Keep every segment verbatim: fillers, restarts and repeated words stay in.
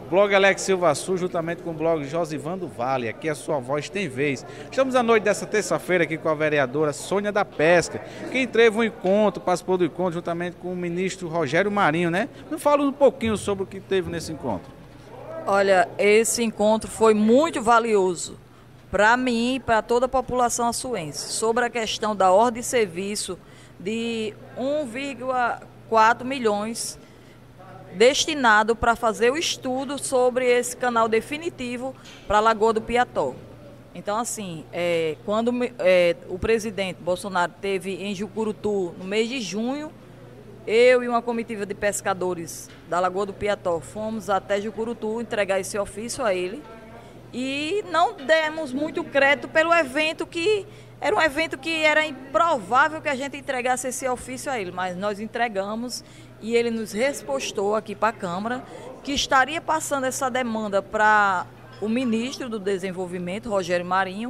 Blog Alex Silva Sul, juntamente com o blog Josivando Vale. Aqui a sua voz tem vez. Estamos à noite dessa terça-feira aqui com a vereadora Sônia da Pesca, quem teve um encontro, participou do encontro juntamente com o ministro Rogério Marinho, né? Me fala um pouquinho sobre o que teve nesse encontro. Olha, esse encontro foi muito valioso para mim e para toda a população açuense, sobre a questão da ordem de serviço de um vírgula quatro milhões destinado para fazer o estudo sobre esse canal definitivo para a Lagoa do Piató. Então, assim, é, quando é, o presidente Bolsonaro esteve em Jucurutu no mês de junho, eu e uma comitiva de pescadores da Lagoa do Piató fomos até Jucurutu entregar esse ofício a ele e não demos muito crédito pelo evento, que era um evento que era improvável que a gente entregasse esse ofício a ele, mas nós entregamos e ele nos respostou aqui para a Câmara que estaria passando essa demanda para o ministro do Desenvolvimento, Rogério Marinho,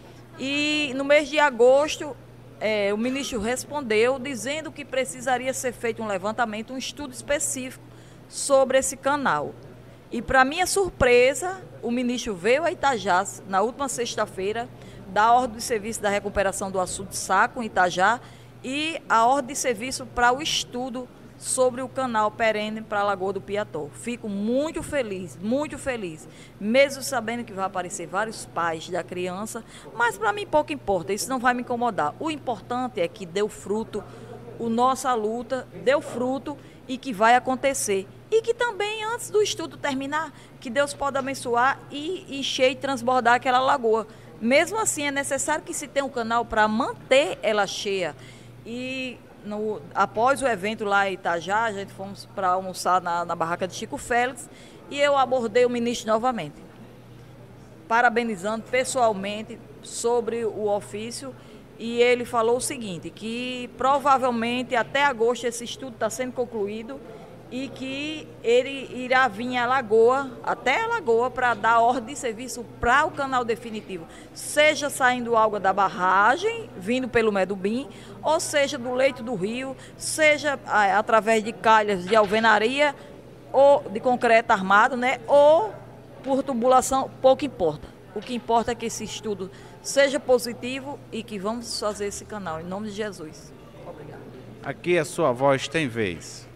e no mês de agosto é, o ministro respondeu dizendo que precisaria ser feito um levantamento, um estudo específico sobre esse canal. E para minha surpresa, o ministro veio a Itajá na última sexta-feira, da ordem de serviço da recuperação do açude saco em Itajá e a ordem de serviço para o estudo sobre o canal perene para a Lagoa do Piató. Fico muito feliz, muito feliz, mesmo sabendo que vai aparecer vários pais da criança, mas para mim pouco importa, isso não vai me incomodar. O importante é que deu fruto, a nossa luta deu fruto e que vai acontecer. E que também, antes do estudo terminar, que Deus possa abençoar e encher e transbordar aquela lagoa. Mesmo assim, é necessário que se tenha um canal para manter ela cheia. E no, após o evento lá em Itajá, a gente fomos para almoçar na, na barraca de Chico Félix e eu abordei o ministro novamente, parabenizando pessoalmente sobre o ofício. E ele falou o seguinte, que provavelmente até agosto esse estudo está sendo concluído e que ele irá vir à Lagoa, até a Lagoa, para dar ordem de serviço para o canal definitivo, seja saindo água da barragem, vindo pelo Medubim, ou seja do leito do rio, seja ah, através de calhas de alvenaria ou de concreto armado, né, ou por tubulação, pouco importa. O que importa é que esse estudo seja positivo e que vamos fazer esse canal, em nome de Jesus. Obrigado. Aqui a sua voz tem vez.